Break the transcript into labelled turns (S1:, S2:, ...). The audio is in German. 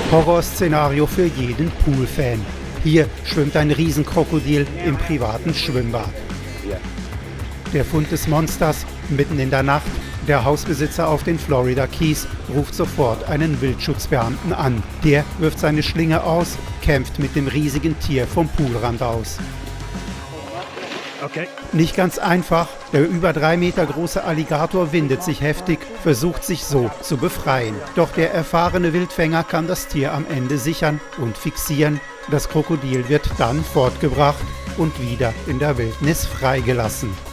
S1: Horrorszenario für jeden Poolfan. Hier schwimmt ein Riesenkrokodil im privaten Schwimmbad. Der Fund des Monsters mitten in der Nacht. Der Hausbesitzer auf den Florida Keys ruft sofort einen Wildschutzbeamten an. Der wirft seine Schlinge aus, kämpft mit dem riesigen Tier vom Poolrand aus.
S2: Okay.
S1: Nicht ganz einfach, der über 3 Meter große Alligator windet sich heftig, versucht sich so zu befreien. Doch der erfahrene Wildfänger kann das Tier am Ende sichern und fixieren. Das Krokodil wird dann fortgebracht und wieder in der Wildnis freigelassen.